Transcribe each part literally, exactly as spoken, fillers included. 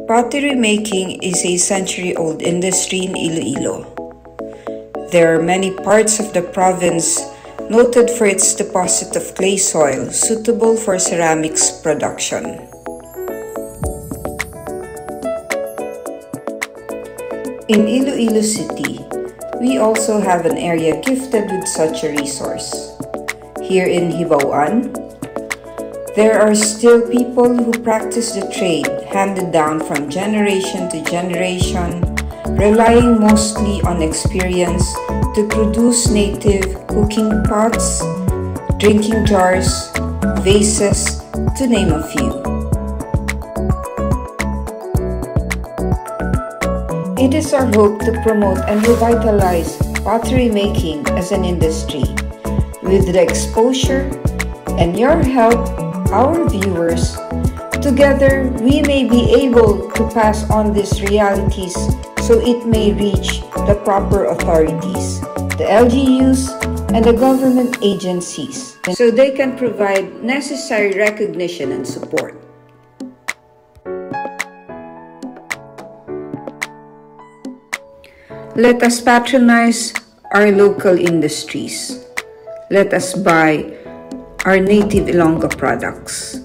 Pottery making is a century-old industry in Iloilo. There are many parts of the province noted for its deposit of clay soil suitable for ceramics production. In Iloilo City, we also have an area gifted with such a resource. Here in Hibao-an, there are still people who practice the trade handed down from generation to generation, relying mostly on experience to produce native cooking pots, drinking jars, vases, to name a few. It is our hope to promote and revitalize pottery making as an industry. With the exposure and your help, our viewers, together we may be able to pass on these realities so it may reach the proper authorities, the L G Us, and the government agencies, so they can provide necessary recognition and support. Let us patronize our local industries. Let us buy our native Ilonggo products.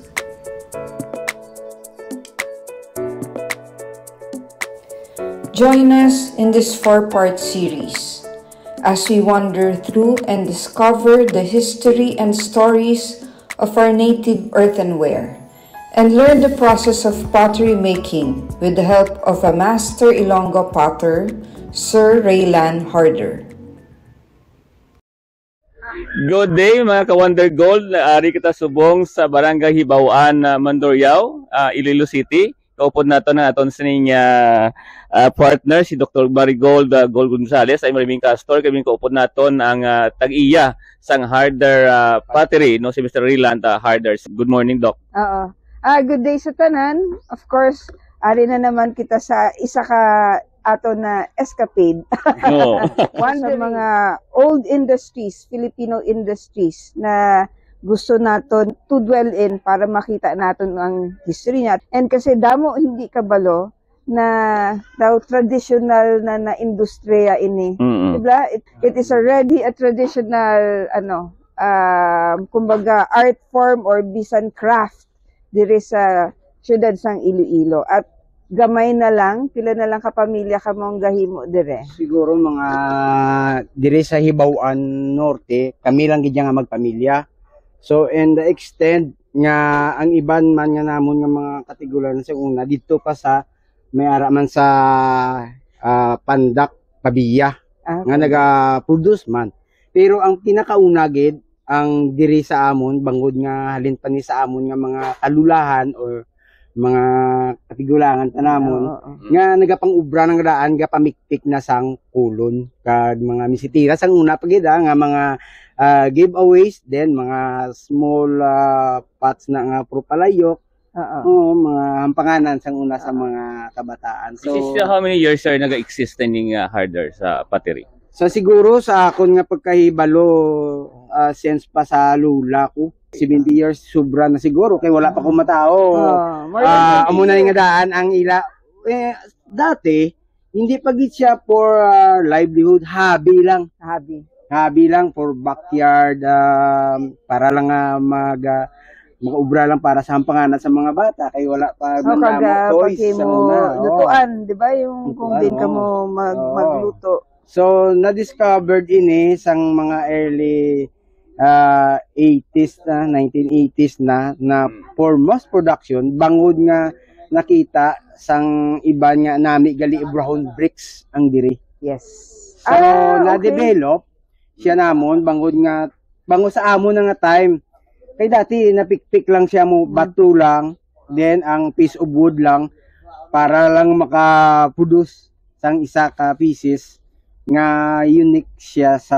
Join us in this four-part series as we wander through and discover the history and stories of our native earthenware and learn the process of pottery making with the help of a master Ilonggo potter, Sir Reylan. Good day mga ka-Wonder Gold. Ari kita subong sa Barangay Hibao-an Norte, uh, Iloilo City. Kaupod nato na aton sa ning uh, uh, partner si Doctor Marigold uh, Gold Gonzales ay maraming castor kami kaupod naton ang uh, tag-iya sang harder uh, pottery no si Mister Reylan uh, Harders. Good morning, Doc. Oo. Ah, good day sa tanan. Of course, ari na naman kita sa isa ka ato na escapade. No. One sa mga old industries, Filipino industries na gusto naton to dwell in para makita naton ang history niya. And kasi damo hindi kabalo na daw traditional na na industriya ini. Mm-hmm. Diba? It, it is already a traditional ano, uh, kumbaga art form or bisan craft diri sa siyudad sang Iloilo. At gamay na lang, pila na lang kapamilya ka mong gahimo dire? Siguro mga dire sa Hibao-an Norte, kami lang gid nga magpamilya. So and the extent nga ang iban man nga namon nga mga katigulan sa una dito pa sa may ara man sa uh, Pandak Pabiya Ah, nga naga-produce man. Pero ang pinakauna gid ang diri sa amon bangod nga halin pa ni sa amon nga mga kalulahan or mga katigulangan tanamon oo, oo. nga nagapang-ubra ng daan ga pamikpik na sang kulon kag mga misitira sang una pagida nga mga uh, giveaways then mga small uh, pots na nga propalayok Oo. oo mga hampanganan sang una sa mga kabataan. So This is uh, how many years sir naga-exist ning uh, harder sa pottery? So siguro sa akon nga pagkahibalo uh, since pa sa lula ko seventy years sobra na siguro kay wala pa akong matao. Oh, more Ah, than amo na nga daan ang ila eh, dati hindi pa gid siya for uh, livelihood, hobby lang. hobby. Hobby lang for backyard um, para lang uh, mag uh, makaubra lang para sa hampanganan sa mga bata kay wala pa O kaga toys pag sa mo una. Oo. lutuan, di ba? Yung kung Lutuan, din ka oo. mo mag, Oo. magluto. So, na-discovered ini sang mga early uh, eighties na, nineteen eighties na, na for mass production, bangod nga nakita sang iba nga nami gali brown bricks ang diri. Yes. So, Ah, okay. na-develop siya namon, bangod nga, bango sa amon na nga time. Kay dati, napikpik lang siya mo, bato lang, then ang piece of wood lang, para lang makaproduce sang isa ka pieces nga unique siya sa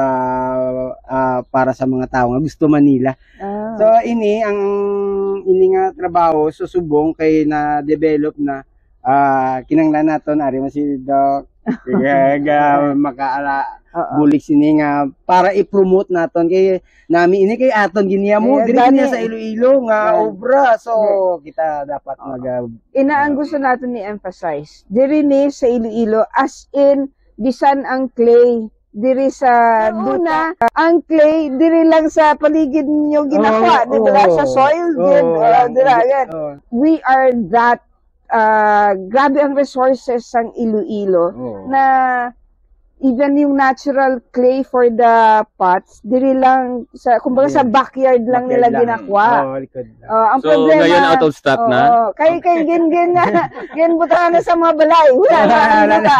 uh, para sa mga tao nga gusto Manila. Ah. So ini ang ini nga trabaho susubong kay na develop na uh, kinanglan naton ari man si Doc kaya makaala Oo. bulik sini nga para i-promote naton kay nami ini kay aton giniya mo Eh, diri gani. niya sa Iloilo nga Yan. obra. So kita dapat mag Ina ang gusto natin ni-emphasize. Diri ni sa Iloilo as in bisan ang clay diri sa duna, ang clay diri lang sa paligid niyo ginakwa, Oh, di ba? oh. Sa soil Oh, din, oh, uh, dira yan. oh. We are that uh, grabe ang resources ng Iloilo Oh. na even yung natural clay for the pots, diri lang sa kumbaga sa backyard lang nila ginakwa. Oh, likod lang. Uh, ang So, problema, ngayon out of stock oo, na? Kay kay gin gin gin butahan na sa mga balay. Wala na ang duta.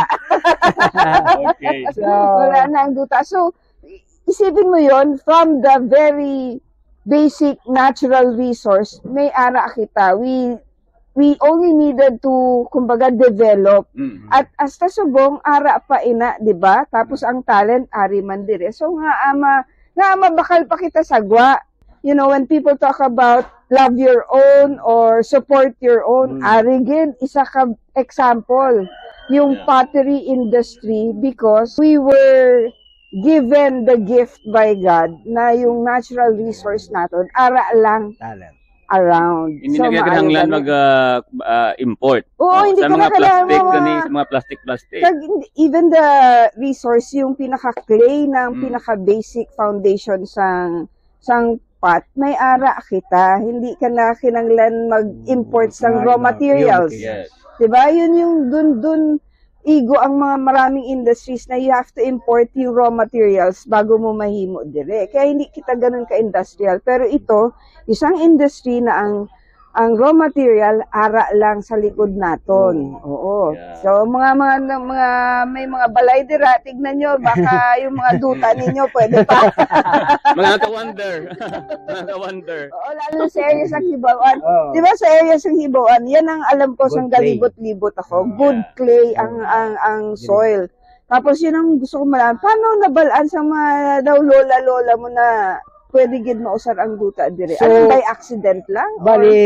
Okay. So, Wala na ang duta. So, isipin mo yon from the very basic natural resource, may ara kita. We we only needed to kumbaga develop. Mm. At hasta subong ara pa ina, 'di ba? Tapos ang talent ari man dire. So nga ama, nga ama bakal pa kita sagwa. You know, when people talk about love your own or support your own, Mm. ari gid isa ka example yung Yeah. pottery industry because we were given the gift by God na yung natural resource naton ara lang talent. around. Hindi na kailangan mag-import. Oo, hindi sa ka mga na kailangan plastic, mga- kani, sa mga plastic-plastic. Kag, even the resource, yung pinaka-clay ng Mm. pinaka-basic foundation sang sang pot, may ara kita. Hindi ka na kinanglan mag-import sang raw materials. Yes. Diba? Yun yung dun dun igo ang mga maraming industries na you have to import yung raw materials bago mo mahimo dire. Kaya hindi kita ganun ka-industrial. Pero ito, isang industry na ang ang raw material ara lang sa likod naton. Oo. Yeah. So mga mga mga may mga balay dira, tignan nyo baka yung mga duta ninyo pwede pa. Mga ka-wonder. Mga ka-wonder. Oo, lalo sa area sa Hibao-an. Oo. Di ba sa area sa Hibao-an, yan ang alam ko Good sa clay. galibot-libot ako. Good clay ang ang ang soil. Tapos yun ang gusto ko malaman. Paano nabalaan sa mga daw lola-lola mo na pwede gid mausar ang duta dire? So, Ano by accident lang? Or- Bali,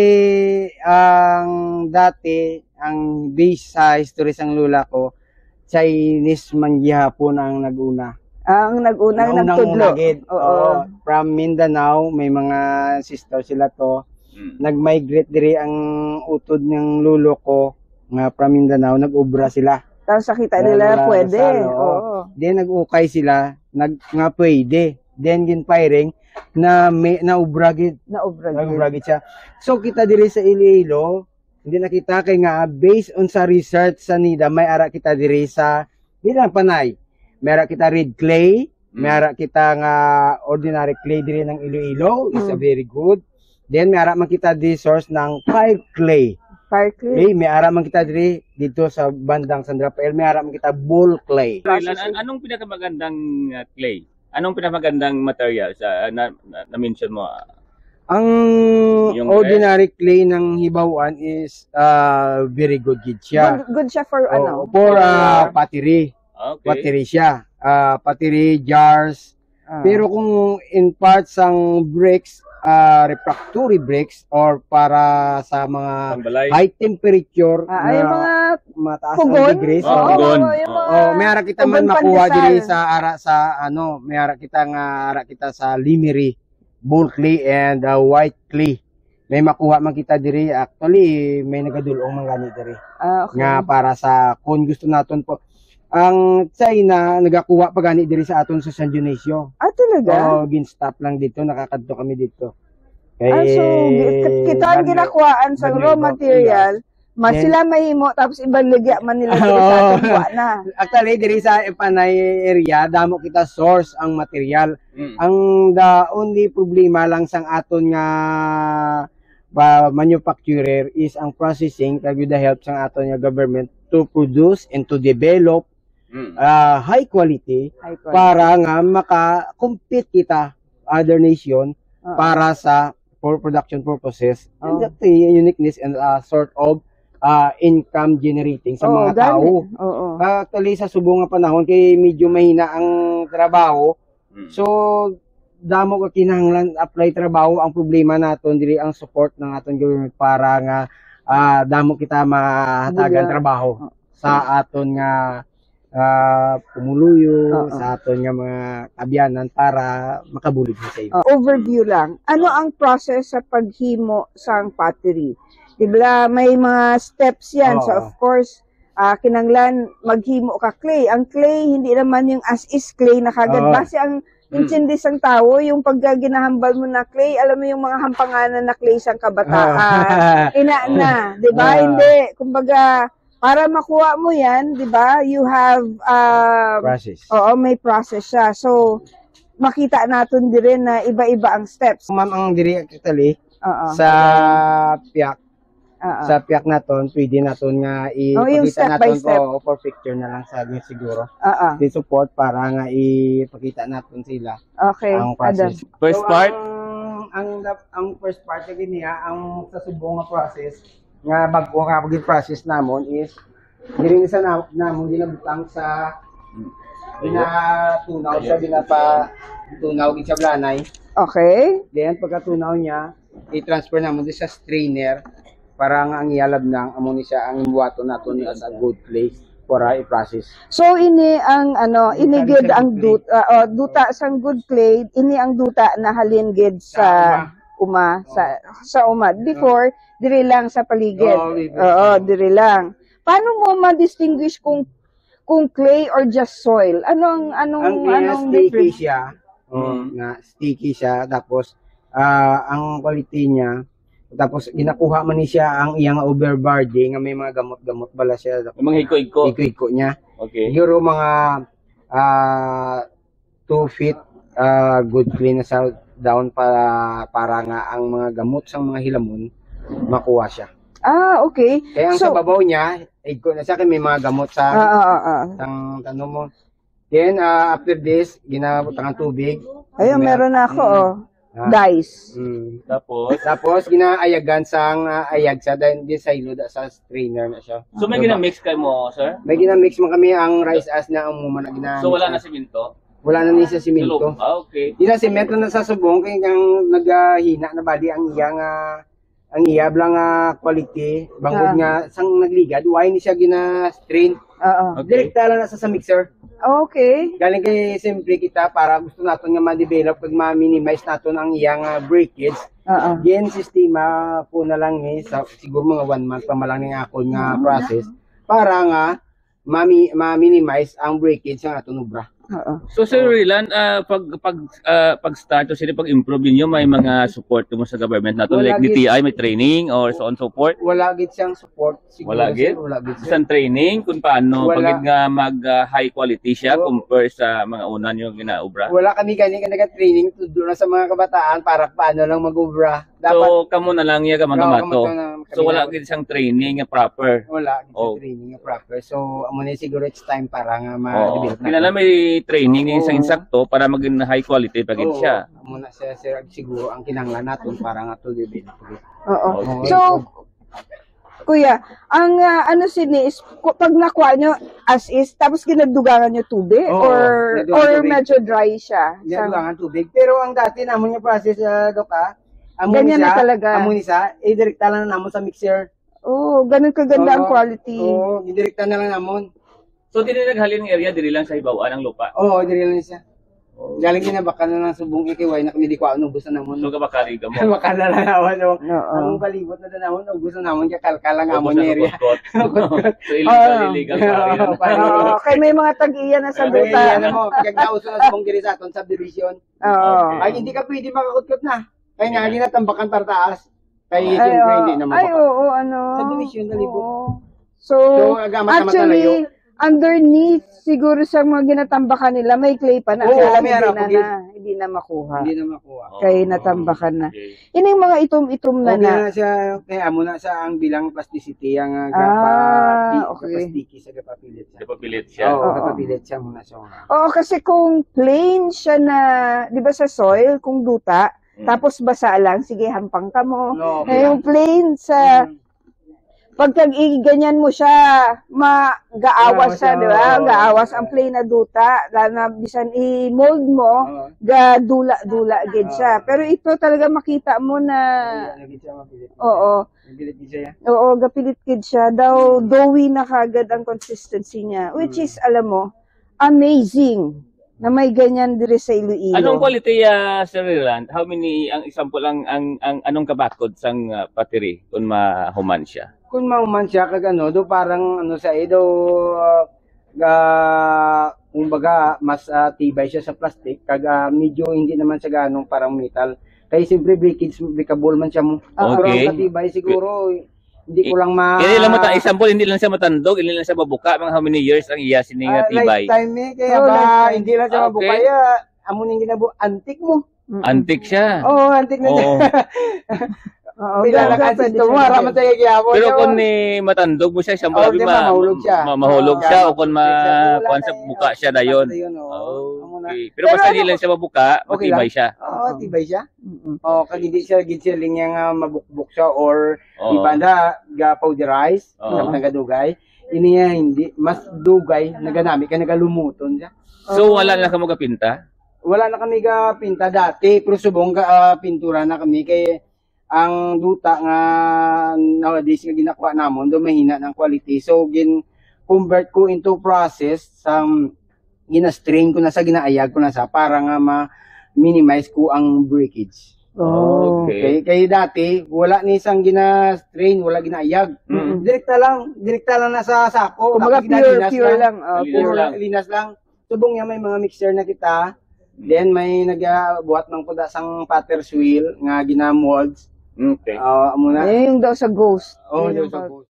ang dati, ang base sa history sang lula ko, Chinese man gihapon ang naguna. ang nag-unang Naunang nagtudlo. unagid. Oo. Oo. From Mindanao, may mga sister sila to. Mm. Nag-migrate diri ang utod ng lulo ko nga from Mindanao, nag-ubra sila. Tapos nakita nila Wala, pwede. Lasal, oo. Oo. Then nag-ukay sila, nag nga pwede. Then ginfiring na may naubra gid. Naubra gid. Naubra gid siya. So kita diri sa Iloilo, hindi nakita kay nga based on sa research sa NIDA, may ara kita diri sa di lang panay. May ara kita red clay, may Mm. ara kita nga ordinary clay diri ng Iloilo, is a Mm. very good. Then may ara man kita di source ng fire clay. Fire clay. Okay, may ara man kita diri dito sa bandang San Rafael, may ara man kita bull clay. Reylan, an- anong pinakamagandang uh, clay? Anong pinakamagandang material sa na, na, na-mention mo? Ang Yung ordinary clay ng Hibao-an is uh, very good gid siya. Good, good siya for ano? Oh, for uh, pottery. Okay. Pottery siya. Uh, pottery, jars. Ah. Pero kung in parts ang bricks, uh, refractory bricks or para sa mga Pangbalay. high temperature Ah, ay, na mga mataas pugon. ang degrees. Oh, Oo, pugon. yung mga Oh, may ara kita man pugon makuha pandesal. diri sa ara sa ano, may ara kita nga ara kita sa limery, bull clay and uh, white clay. May makuha man kita diri, actually may nagadulong man gani diri. Ah, okay. Nga para sa kung gusto naton po. Ang China nagakuha pa gani diri sa aton sa San Dionisio. Ah, talaga? Oh, gin-stop lang dito, nakakadto kami dito. Kay Ah, so, gi- kita ang Bagyo- ginakuhaan sa Bagyo raw Ibo, material, mas Then- sila mahimo, tapos ibang ligya man nila dito sa Oo. ating buwa na. Actually, diri sa Panay area, damo kita source ang material. Mm. Ang the only problema lang sang aton nga ba manufacturer is ang processing kag with the help sang aton nga government to produce and to develop Mm. uh, high quality High quality. para nga maka-compete kita other nation Oo. para sa for production purposes. And Oo. that's the uniqueness and uh, sort of uh, income generating sa Oo, mga gani. tao. Oo. Actually, sa subong nga panahon, kay medyo mahina ang trabaho. Mm. So, damo ka kinahanglan apply trabaho. Ang problema naton diri ang support ng aton government para nga ah, damo kita mahatagan Diba? trabaho sa aton nga ah, pumuluyo Oo. sa aton nga mga kabyanan para makabulig sa iyo. Uh, overview lang. Ano ang process sa paghimo sang pottery? Diba, may mga steps yan. Oo. So, of course, uh, kinanglan maghimo ka clay. Ang clay, hindi naman yung as-is clay na kagad. Oo. Base ang intindis ang tao, yung pagka ginahambal mo na clay, alam mo yung mga hampanganan na clay sang kabataan. Ina na, di ba? Oo. Hindi. Kumbaga, para makuha mo yan, di ba, you have, uh, Process. oo, may process siya. So, makita natin din rin na iba-iba ang steps. Ma'am, ang diri actually Oo. sa piyak, Oo. sa piyak naton, pwede naton nga Oh, yung ipakita step by naton step. o for picture na lang sa amin siguro. Oo. Di support para nga ipakita naton sila Okay. ang Adam. process. First So, part? ang ang, ang first part sa niya, ang sa subong nga process nga bago nga pag process namon is diri sa na, namon ginabutang sa binatunaw siya binapa tunaw gid sa blanay. Okay. Then pagkatunaw niya, i-transfer namon di sa strainer para nga ang ialab nang amo ni siya ang buhaton naton as a good place para i-process. So ini ang ano, ini gid ang dut, uh, oh, duta sang good clay, ini ang duta na halin gid sa uma sa sa uma before diri lang sa paligid. Oo, before. Oo, diri lang. Paano mo ma-distinguish kung kung clay or just soil? Anong anong Ang kaya anong sticky difference? siya, oh, na sticky siya, tapos ah, ang quality niya, tapos ginakuha man ni siya ang iyang overbarding nga may mga gamot-gamot bala siya. Yung mga hiko-hiko. Iko-iko niya. Okay. Siguro mga ah two feet ah, good clean na sa down para para nga ang mga gamot sa mga hilamon makuha siya. Ah, okay. Kaya ang So- sa babaw niya, iko na sa akin may mga gamot sa Ah, ah, ah, ah. ang tanong mo. Then ah, after this, ginabutang ang tubig. Ayun, meron na ako, oh. Ah. Dice. Mm. Tapos, Tapos ginaayagan sang ah, ayag sa dahil di sa ilo da sa strainer na siya. so may ginamix kayo mo, sir? May ginamix man kami ang rice as na ang muma na ginamix. So wala na siminto? Wala na ni sa Sa simento. loob? Ah, okay. Di na simento na sa subong kay kang naghina na bali ang iyang ah, ang iya blang ah, quality bangod Ah. nga sang nagligad why ni siya gina-strain. Oo. Okay. Direkta lang na sa, sa mixer. Okay. Galing kay siyempre kita para gusto naton nga ma-develop pag ma-minimize naton ang iyang ah, breakage. Oo. Gen sistema po na lang ni sa siguro mga one month pa malang nga ako nga process para nga mami ma-minimize ang breakage ng aton obra. Oo. So Sir Reylan, ah, pag pag ah, pag start o sila pag improve niyo may mga support mo sa government nato Wala like gid. D T I may training or so on support? Wala gid siyang support siguro. Wala gid? sir, Wala gid. sir. Isang training kung paano Wala. pagid nga mag ah, high quality siya Oo. compare sa mga una niyo ginaobra. Wala kami gani nga naga-training tudlo na sa mga kabataan para paano lang mag-obra. Dapat So kamo na lang niya Oo, gamagato. kamo na- So wala kami na- gid siyang training nga proper. wala gid Oh. sa training nga proper. So amo ni siguro it's time para nga Oo. ma-develop Kinala may training Oo. sa insakto para maging high quality pagid Oo, siya. amo na siya sir siguro ang kinahanglan naton para nga to develop. Oo. Okay. So, kuya, ang ah, ano sini is ku- pag nakuha nyo as is, tapos ginadugangan nyo tubig Oo, or ginadugangan or tubig. medyo dry siya? Yan Sa- lang ang tubig. Pero ang dati namon yung process uh, doka, amo Ganyan ni na siya, talaga. amo ni siya, eh direkta lang namon sa mixer. Oh, ganun kaganda ang Oo. quality. Oo, direkta na lang namon. So dili naghalin ng area dili lang sa Hibao-an ang lupa. Oo, dire lang siya. Galing kinabaka na lang subong ikiway na kami di ko ano gusto namon. So kabakari ka mo. Baka na lang naman no. Oo. Ang balibot na na namon, gusto namon kaya kalkala nga Ubos amon na sa area. kotkot. So illegal, illegal sa area. Oo, kay may mga tag-iya na sa Sabi duta. ano mo, pag nauso na subong diri sa aton subdivision. Oo. Okay. Ay hindi ka pwede makakutkot na. Kaya nga hindi na tambakan para taas. Kaya Ay, siyempre oo. hindi na Ay, mapapa. oo, ano. Sa division na libo. Oo. So, So, agamat-amat na actually, layo. underneath, siguro sa mga ginatambakan nila, may clay pa na. Oo, Kaya lang may hindi harap, na, hindi. na, hindi na makuha. Hindi na makuha. Kaya natambakan na. Okay. Yun yung mga itom-itom na Okay na. na siya, kaya amo na sa ang bilang plasticity ang uh, Ah, gapa, okay. plastiki sa gapapilit siya. Di pa pilit siya. Oo, Oo. gapapilit siya muna siya. Oo, kasi kung plain siya na, di ba sa soil, kung duta, Mm. tapos basa lang, sige, hampang ka mo. No, Eh, yung plain sa, Mm. pagka ganyan mo siya, mag-aawas siya, di ba? Gaawas ang plain na duta, lalo na bisan i-mold mo, ga dula-dula gid siya. Pero ito talaga makita mo na, oo, oo, gapilit gid siya, daw doughy na kagad ang consistency niya, which is, alam mo, amazing na may ganyan dire sa Iloilo. Anong quality, uh, Sir Reylan? How many, ang example, ang, ang, ang anong kabakod sang uh, pottery kung mahuman siya? Kung mahuman siya, kag ano, do parang ano sa do, uh, ga, kumbaga, mas uh, tibay siya sa plastic, kag uh, medyo hindi naman siya ganong parang metal. Kaya siyempre, breakage, breakable man siya mo. Okay. Pero ang katibay siguro, hindi ko lang ma... Hindi lang mata example, hindi lang siya matandog, hindi lang siya mabuka, mga how many years ang iya sining uh, tibay. Lifetime eh, kaya oh, ba, lifetime. hindi lang siya mabuka, Okay. kaya amo ning ginabo, antik mo. Antik siya. Oo, oh, antik na siya. Oo. Oo, Bila lang pwede kasi siya tumara gawin. man tayo kaya Pero kung ni matandog mo siya, siya Oh, malabi di ba, ma, mahulog siya. ma- mahulog Oh, siya yeah. o kung ma Wala kuan na sa eh, buka oh, siya dayon. basta yun, oh. Amo na. Okay. Pero Pero basta ano hindi lang ko- siya mabuka, Okay matibay lang. siya. Oo, tibay siya. Oh, kag hindi siya gid siya linya nga mabukbuk siya or Oo. iba na ga powderize, Oo. sa nagadugay. Ini nga hindi mas dugay naganami ka nagalumuton siya. So wala na ka magapinta? Wala na kami ga pinta dati, pero subong ga ah, pintura na kami kay ang duta nga nowadays nga ginakuha namon do mahina ng quality. So gin convert ko into process sa gina-strain ko na sa ginaayag ko na sa para nga ma-minimize ko ang breakage. Oh. Okay. Okay, kay dati wala ni isang gina-strain, wala ginaayag. Mm. Direkta lang, direkta lang na sa sako. Kumbaga Tapos pure, ginalinas pure lang. Oh, Linas pure Puro lang. linas lang. Subong niya may mga mixer na kita. Then may nagabuhat ng kuda sang potter's wheel nga gina-molds. Okay. Ah, amo na. Eh, yung daw sa ghost. Oh, Yun yung yung sa pag-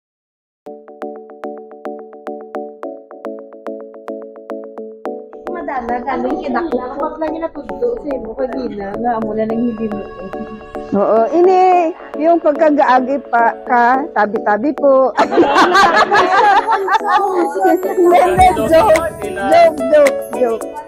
Madala, galing kinakla. Huwag lang yung natudo sa imo kagina. Nga amo na nang hindi mo. Oo, ini, yung pagkagaagi pa ka, tabi-tabi po. Hindi, hindi, joke, joke, joke, joke.